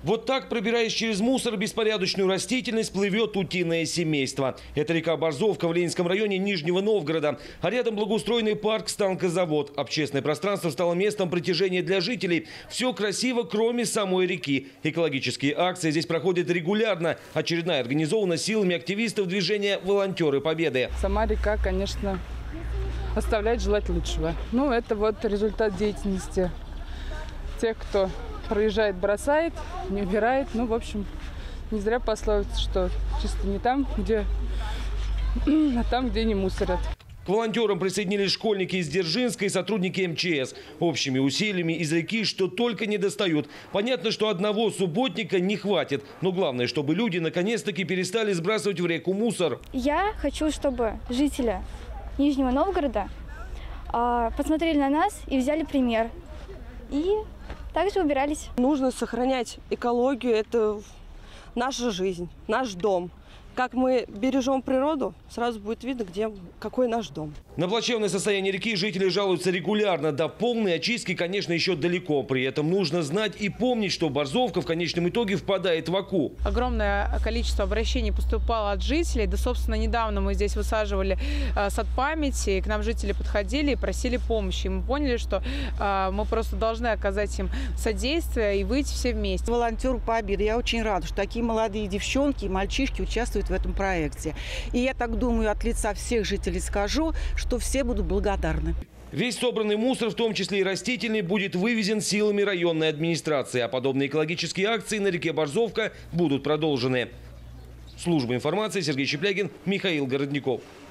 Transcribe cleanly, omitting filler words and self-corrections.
Вот так, пробираясь через мусор, беспорядочную растительность, плывет утиное семейство. Это река Борзовка в Ленинском районе Нижнего Новгорода. А рядом благоустроенный парк «Станкозавод». Общественное пространство стало местом притяжения для жителей. Все красиво, кроме самой реки. Экологические акции здесь проходят регулярно. Очередная организована силами активистов движения «Волонтеры Победы». Сама река, конечно, оставляет желать лучшего. Ну, это вот результат деятельности тех, кто проезжает, бросает, не убирает. Ну, в общем, не зря пословица, что чисто не там, где, а там, где не мусорят. К волонтерам присоединились школьники из Дзержинска и сотрудники МЧС. Общими усилиями из реки что только не достают. Понятно, что одного субботника не хватит. Но главное, чтобы люди наконец-таки перестали сбрасывать в реку мусор. Я хочу, чтобы жители Нижнего Новгорода посмотрели на нас и взяли пример. И также убирались. Нужно сохранять экологию. Это наша жизнь, наш дом. Как мы бережем природу, сразу будет видно, какой наш дом. На плачевное состояние реки жители жалуются регулярно. До полной очистки, конечно, еще далеко. При этом нужно знать и помнить, что Борзовка в конечном итоге впадает в Оку. Огромное количество обращений поступало от жителей. Да, собственно, недавно мы здесь высаживали сад памяти. К нам жители подходили и просили помощи. И мы поняли, что мы просто должны оказать им содействие и выйти все вместе. Волонтер Победы. Я очень рада, что такие молодые девчонки и мальчишки участвуют в этом проекте. И я так думаю, от лица всех жителей скажу, что все будут благодарны. Весь собранный мусор, в том числе и растительный, будет вывезен силами районной администрации. А подобные экологические акции на реке Борзовка будут продолжены. Служба информации, Сергей Чеплягин, Михаил Городников.